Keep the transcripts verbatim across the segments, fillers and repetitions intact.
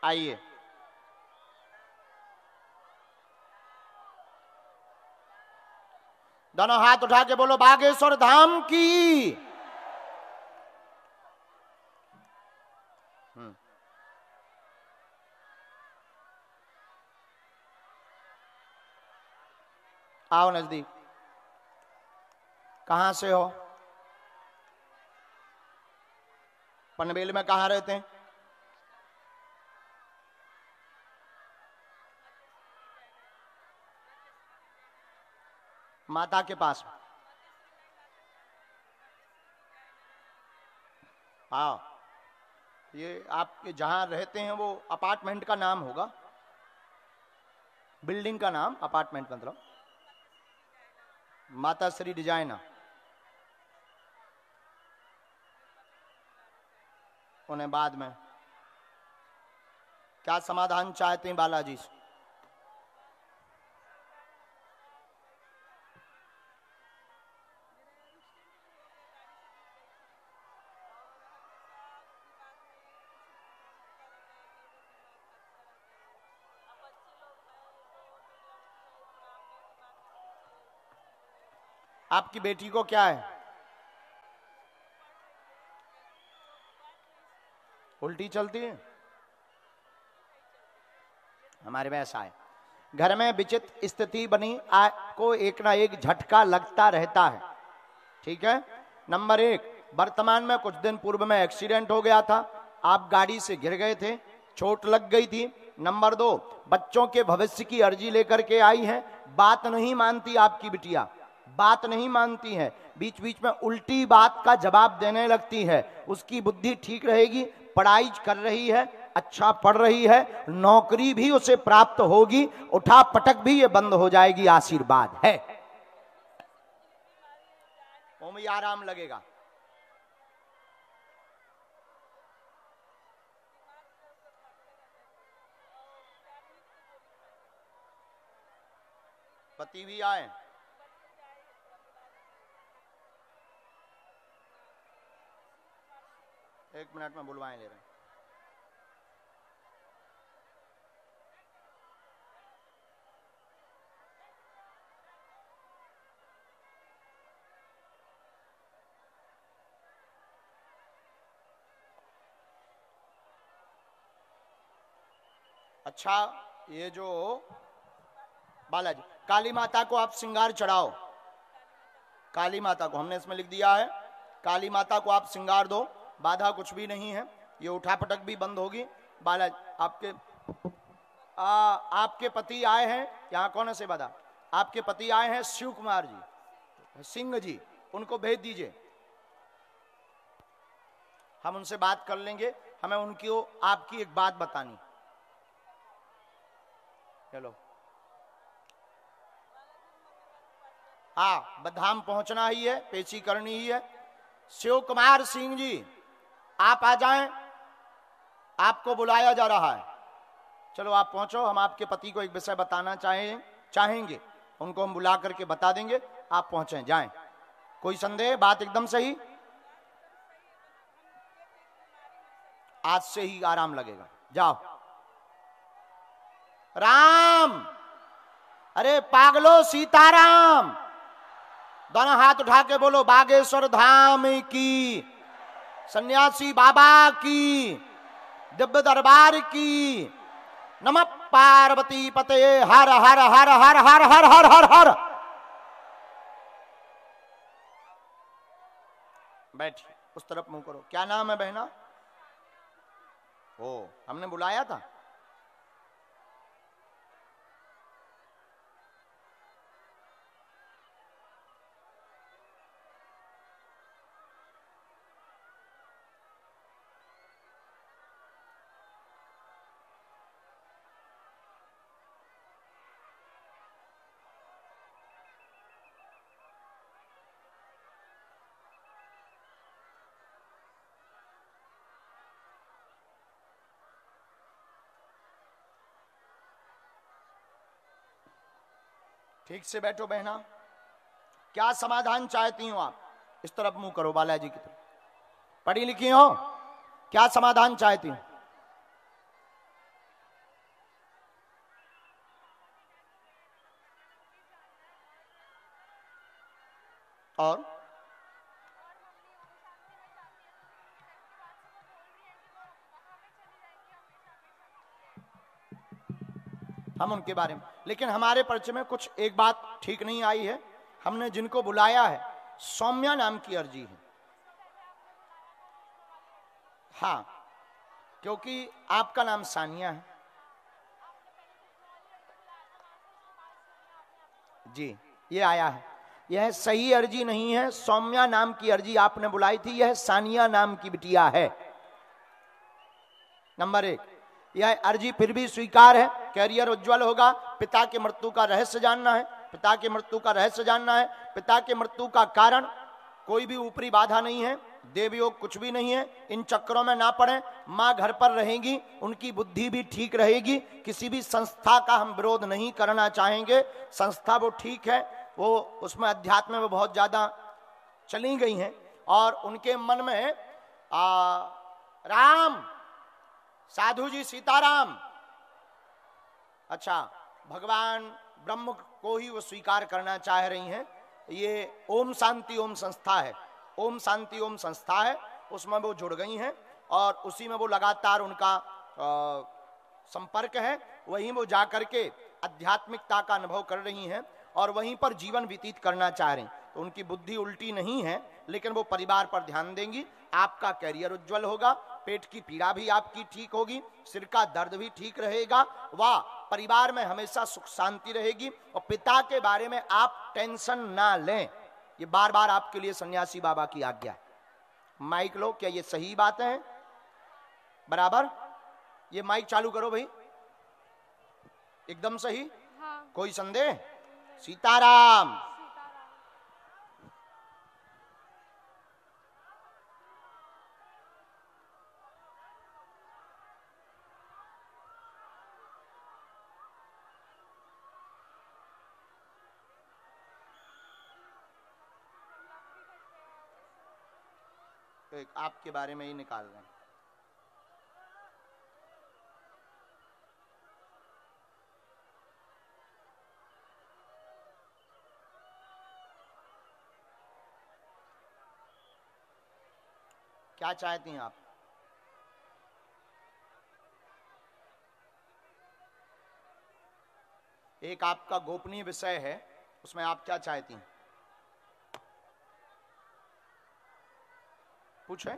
आइए। दोनों हाथ उठा के बोलो बागेश्वर धाम की। हम्म। आओ नजदीक। कहां से हो? पनवेल में कहां रहते हैं? माता के पास। हाँ, ये आप जहां रहते हैं वो अपार्टमेंट का नाम होगा, बिल्डिंग का नाम अपार्टमेंट मतलब माता श्री डिजाइना। उन्हें बाद में क्या समाधान चाहते हैं बालाजी से? आपकी बेटी को क्या है? उल्टी चलती है? हमारे वैसा है। घर में विचित्र स्थिति बनी, आपको एक ना एक झटका लगता रहता है। ठीक है। नंबर एक, वर्तमान में कुछ दिन पूर्व में एक्सीडेंट हो गया था, आप गाड़ी से गिर गए थे, चोट लग गई थी। नंबर दो, बच्चों के भविष्य की अर्जी लेकर के आई हैं, बात नहीं मानती आपकी बिटिया, बात नहीं मानती है, बीच बीच में उल्टी बात का जवाब देने लगती है। उसकी बुद्धि ठीक रहेगी, पढ़ाई कर रही है, अच्छा पढ़ रही है, नौकरी भी उसे प्राप्त होगी, उठा पटक भी ये बंद हो जाएगी, आशीर्वाद है। ओम आराम लगेगा। पति भी आए? एक मिनट में बुलवाएं ले रहे हैं। अच्छा, ये जो बालाजी, काली माता को आप श्रृंगार चढ़ाओ, काली माता को हमने इसमें लिख दिया है, काली माता को आप श्रृंगार दो, बाधा कुछ भी नहीं है, ये उठापटक भी बंद होगी। बालाजी, आपके आ, आपके पति आए हैं यहाँ, कौन से बता? आपके पति आए हैं शिव कुमार जी, सिंह जी, उनको भेज दीजिए, हम उनसे बात कर लेंगे, हमें उनकी आपकी एक बात बतानी। चलो, हाँ, धाम पहुंचना ही है, पेशी करनी ही है। शिव कुमार सिंह जी, आप आ जाएं, आपको बुलाया जा रहा है। चलो आप पहुंचो, हम आपके पति को एक विषय बताना चाहें चाहेंगे, उनको हम बुला करके बता देंगे, आप पहुंचे, जाएं। कोई संदेह? बात एकदम सही, आज से ही आराम लगेगा, जाओ। राम, अरे पागलो, सीताराम, दोनों हाथ उठा के बोलो बागेश्वर धाम की, सन्यासी बाबा की, दिव्य दरबार की, नमः पार्वती पते, हर हर हर हर हर हर हर हर हर। बैठिए, उस तरफ मुंह करो। क्या नाम है बहना? ओ, हमने बुलाया था। ठीक से बैठो बहना, क्या समाधान चाहती हो आप? इस तरफ मुंह करो, बालाजी की तरफ। पढ़ी लिखी हो, क्या समाधान चाहती हो? और हम उनके बारे में, लेकिन हमारे परिचय में कुछ एक बात ठीक नहीं आई है। हमने जिनको बुलाया है सौम्या नाम की अर्जी है। हाँ, क्योंकि आपका नाम सानिया है जी, ये आया है। यह सही अर्जी नहीं है। सौम्या नाम की अर्जी आपने बुलाई थी, यह सानिया नाम की बिटिया है। नंबर एक, यह अर्जी फिर भी स्वीकार है। कैरियर उज्जवल होगा। पिता की मृत्यु का रहस्य जानना है। पिता की मृत्यु का रहस्य जानना है। पिता की मृत्यु का कारण कोई भी ऊपरी बाधा नहीं है, देवयोग कुछ भी नहीं है। इन चक्करों में ना पड़े। माँ घर पर रहेंगी, उनकी बुद्धि भी ठीक रहेगी। किसी भी संस्था का हम विरोध नहीं करना चाहेंगे। संस्था वो ठीक है, वो उसमें अध्यात्म में वो बहुत ज्यादा चली गई हैं और उनके मन में आ, राम साधु जी सीताराम, अच्छा भगवान ब्रह्म को ही वो स्वीकार करना चाह रही हैं। ये ओम शांति ओम संस्था है, ओम शांति ओम संस्था है, उसमें वो जुड़ गई हैं और उसी में वो लगातार उनका आ, संपर्क है। वहीं वो जा करके आध्यात्मिकता का अनुभव कर रही हैं और वहीं पर जीवन व्यतीत करना चाह रही। तो उनकी बुद्धि उल्टी नहीं है, लेकिन वो परिवार पर ध्यान देंगी। आपका कैरियर उज्जवल होगा, पेट की पीड़ा भी आपकी ठीक होगी, सिर का दर्द भी ठीक रहेगा, वाह परिवार में हमेशा सुख शांति रहेगी। और पिता के बारे में आप टेंशन ना लें, ये बार बार आपके लिए सन्यासी बाबा की आज्ञा है। माइक लो, क्या ये सही बात है? बराबर? ये माइक चालू करो भाई, एकदम सही। हाँ। कोई संदेह? सीताराम। तो एक आपके बारे में ही निकाल रहे हैं। क्या चाहती हैं आप? एक आपका गोपनीय विषय है, उसमें आप क्या चाहती हैं? पूछे।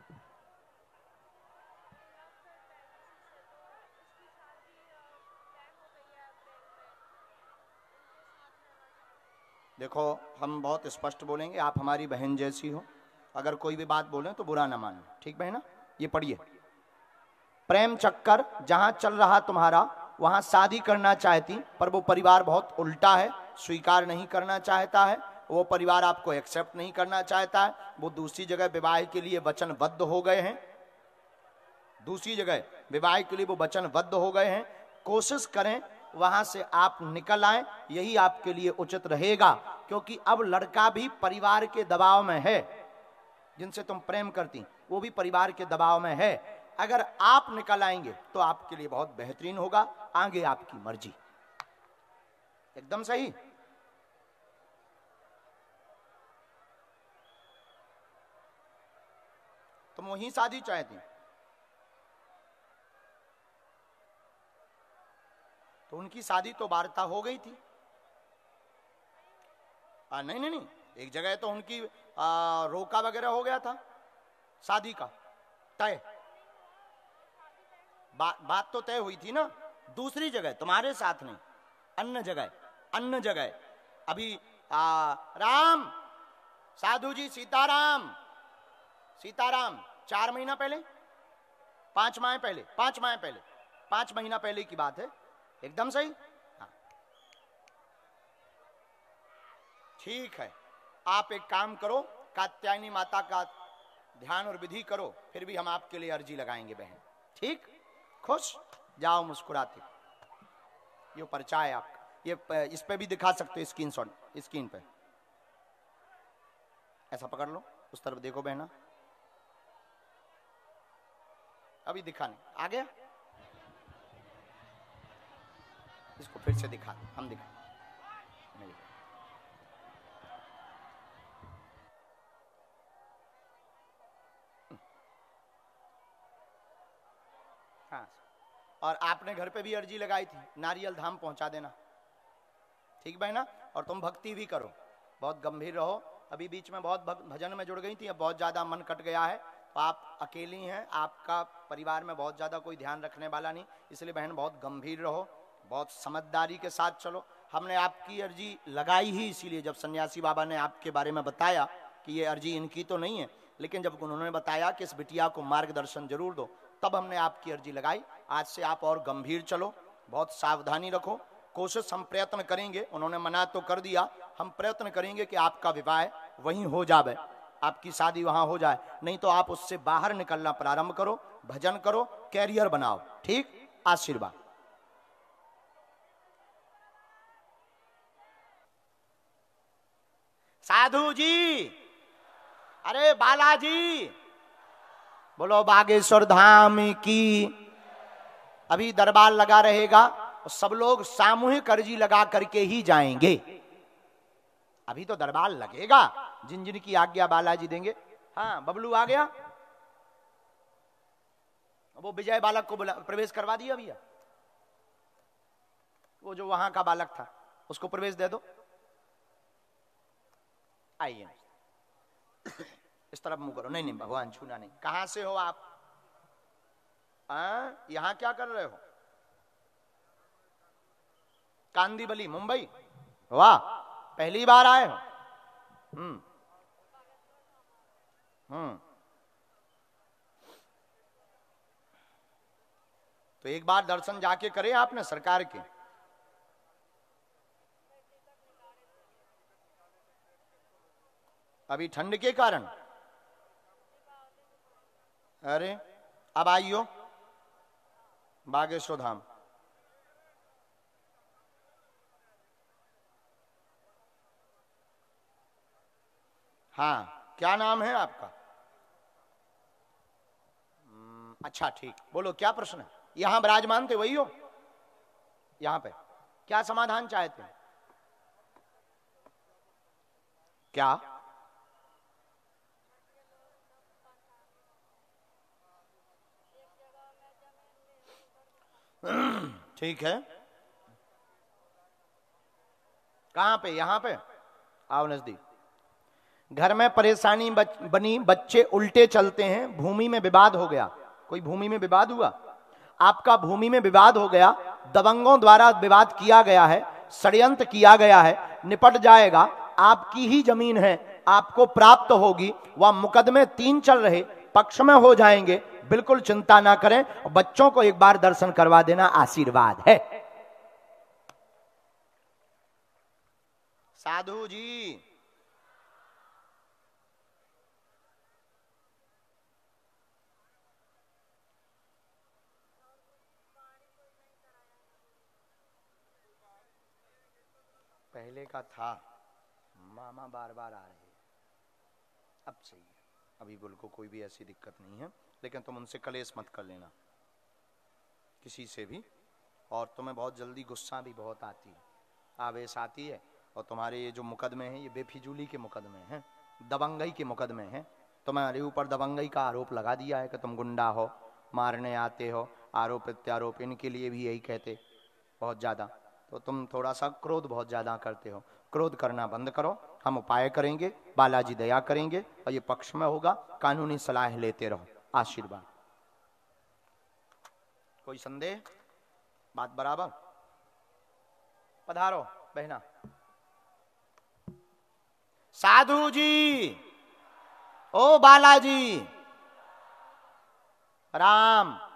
देखो, हम बहुत स्पष्ट बोलेंगे, आप हमारी बहन जैसी हो। अगर कोई भी बात बोले तो बुरा ना मानो, ठीक बहना? ये पढ़िए। प्रेम चक्कर जहां चल रहा तुम्हारा, वहां शादी करना चाहती, पर वो परिवार बहुत उल्टा है, स्वीकार नहीं करना चाहता है। वो परिवार आपको एक्सेप्ट नहीं करना चाहता है। वो दूसरी जगह विवाह के लिए वचनबद्ध हो गए हैं, दूसरी जगह विवाह के लिए वो वचनबद्ध हो गए हैं। कोशिश करें वहां से आप निकल आए, यही आपके लिए उचित रहेगा। क्योंकि अब लड़का भी परिवार के दबाव में है, जिनसे तुम प्रेम करती वो भी परिवार के दबाव में है। अगर आप निकल आएंगे तो आपके लिए बहुत बेहतरीन होगा। आगे आपकी मर्जी। एकदम सही। तुम वहीं शादी चाहती, तो उनकी शादी तो वार्ता हो गई थी। आ, नहीं नहीं नहीं, एक जगह तो उनकी आ, रोका वगैरह हो गया था शादी का तय। बा, बात तो तय हुई थी ना। दूसरी जगह तुम्हारे साथ नहीं, अन्य जगह, अन्य जगह। अभी आ, राम साधु जी सीताराम, सीताराम चार महीना पहले, पांच माह पहले, पांच माह पहले, पांच महीना पहले की बात है। एकदम सही। हाँ ठीक है। आप एक काम करो, कात्यायनी माता का ध्यान और विधि करो, फिर भी हम आपके लिए अर्जी लगाएंगे बहन। ठीक? खुश जाओ मुस्कुराते। ये परिचय है आपका, ये इस पे भी दिखा सकते हो स्क्रीन शॉट, स्क्रीन पे ऐसा पकड़ लो, उस तरफ देखो बहना। अभी दिखा नहीं, आ गया? इसको फिर से दिखा, हम दिखा। हाँ, और आपने घर पे भी अर्जी लगाई थी नारियल धाम पहुंचा देना, ठीक बहना। और तुम भक्ति भी करो, बहुत गंभीर रहो। अभी बीच में बहुत भजन में जुड़ गई थी, अब बहुत ज्यादा मन कट गया है, तो आप अकेली हैं, आपका परिवार में बहुत ज्यादा कोई ध्यान रखने वाला नहीं, इसलिए बहन बहुत गंभीर रहो, बहुत समझदारी के साथ चलो। हमने आपकी अर्जी लगाई ही इसीलिए, जब सन्यासी बाबा ने आपके बारे में बताया कि ये अर्जी इनकी तो नहीं है, लेकिन जब उन्होंने बताया कि इस बिटिया को मार्गदर्शन जरूर दो, तब हमने आपकी अर्जी लगाई। आज से आप और गंभीर चलो, बहुत सावधानी रखो, कोशिश हम प्रयत्न करेंगे, उन्होंने मना तो कर दिया, हम प्रयत्न करेंगे कि आपका विवाह वहीं हो जाए, आपकी शादी वहां हो जाए, नहीं तो आप उससे बाहर निकलना प्रारंभ करो, भजन करो, कैरियर बनाओ, ठीक। आशीर्वाद। साधु जी, अरे बालाजी, बोलो बागेश्वर धाम की। अभी दरबार लगा रहेगा, सब लोग सामूहिक अर्जी लगा करके ही जाएंगे। अभी तो दरबार लगेगा, जिन जिन की आज्ञा बालाजी देंगे। हाँ, बबलू आ गया, वो विजय बालक को प्रवेश करवा दिया भैया, वो जो वहां का बालक था उसको प्रवेश दे दो। आइए इस तरफ मुंह करो। नहीं नहीं भगवान छूना नहीं। कहां से हो आप? यहां क्या कर रहे हो? कांदीवली, मुंबई। वाह, पहली बार आए हो? हम्म हम्म तो एक बार दर्शन जाके करे आपने सरकार के? अभी ठंड के कारण? अरे अब आइयो बागेश्वर धाम। हाँ, क्या नाम है आपका? अच्छा ठीक, बोलो क्या प्रश्न है? यहां विराजमान थे वही हो? यहां पे क्या समाधान चाहते हैं? क्या? ठीक है, कहां पे? यहां पे आओ नजदीक। घर में परेशानी बच, बनी, बच्चे उल्टे चलते हैं, भूमि में विवाद हो गया। कोई भूमि में विवाद हुआ? आपका भूमि में विवाद हो गया, दबंगों द्वारा विवाद किया गया है, षड्यंत्र किया गया है, निपट जाएगा। आपकी ही जमीन है, आपको प्राप्त होगी। वह मुकदमे तीन चल रहे, पक्ष में हो जाएंगे, बिल्कुल चिंता ना करें। बच्चों को एक बार दर्शन करवा देना, आशीर्वाद है। साधु जी, पहले का था, मामा बार बार आ रहे हैं, अब सही है, अभी बिल्कुल कोई भी ऐसी दिक्कत नहीं है। लेकिन तुम उनसे कलेश मत कर लेना किसी से भी। और तुम्हें बहुत जल्दी गुस्सा भी बहुत आती है, आवेश आती है। और तुम्हारे ये जो मुकदमे हैं, ये बेफिजूली के मुकदमे हैं, दबंगई के मुकदमे हैं। तुम्हारे ऊपर दबंगई का आरोप लगा दिया है कि तुम गुंडा हो, मारने आते हो, आरोप प्रत्यारोप, इनके लिए भी यही कहते बहुत ज़्यादा। तो तुम थोड़ा सा क्रोध बहुत ज़्यादा करते हो, क्रोध करना बंद करो। हम उपाय करेंगे, बालाजी दया करेंगे, और ये पक्ष में होगा। कानूनी सलाह लेते रहो, आशीर्वाद। कोई संदेह? बात बराबर? पधारो बहना। साधु जी, ओ बालाजी, राम